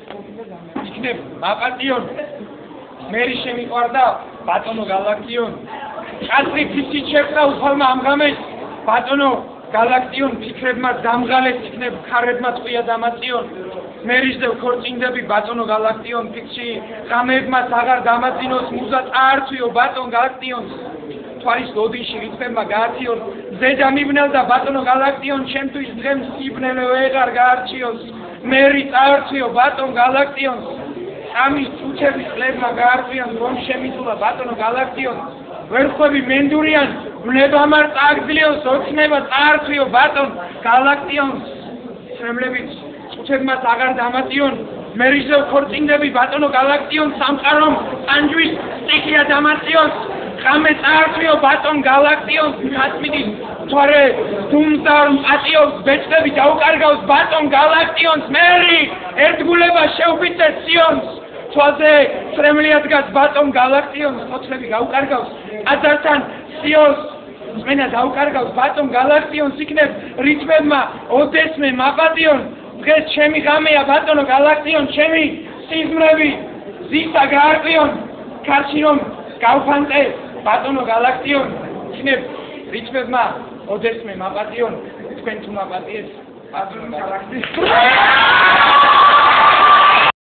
იქნებ მაპატიონ მერი შემიყვარდა ბატონო გალაქტიონ კაცრი ფიცით შეყდა უფალმა ამღამეს ბატონო გალაქტიონ ფიქრებმა დამღალეს იქნებ ქარებმა წვია დამაწიონ მერიშზე ვქორწინდები ბატონო გალაქტიონ ფიქში ღამეებმაც აღარ დამაწინოს მუზა წაართვიო ბატონ გალაქტიონს თვალის ლოდინში რიცხვებმა გაათიონ ზედა მიბნელდა ბატონო გალაქტიონ ჩემთვის დღემ სიბნელე ვეღარ გაარჩიოს მერი წაართვიო ბატონ გალაქტიონს ამის წუთების ყლებმა გაარჩიონ რომ შემიძლია ბატონო გალაქტიონ ვერხვები მენდურიან ბნებამარ წაგძლიოს ოცნება წაართვიო ბატონ გალაქტიონს შემლებით წუთებმაც აღარ დამაწიონ მერიშზე ვქორწინდები ბატონო გალაქტიონ სამყარომ ანჯვის სტიქია დამაწიოს ღამე წაართვიო ბატონ გალაქტიონს გასმიდის თვარე დუმზარ მატიოს ბეჭდები დაუკარგავს ბატონ გალაქტიონს მერი ერთგულება შეუფიცეს სიონს თვალზე წრემლია დგას ბატონ გალაქტიონს ხოთლები გაუკარგავს აზართან სიონს მენა დაუკარგავს ბატონ გალაქტიონს იქნებ რითმებმა ოდესმე მაპატიონ დღეს ჩემი ღამეა ბატონო გალაქტიონ ჩემი სიზმრები ზისა გაარკვიონ ქარში რომ გავფანტე ბატონო გალაქტიონ იქნებ რითმებმა ოდესმე მაპატიონ თქვენ თუ მაპატიეს ბატონო გალაქტიონ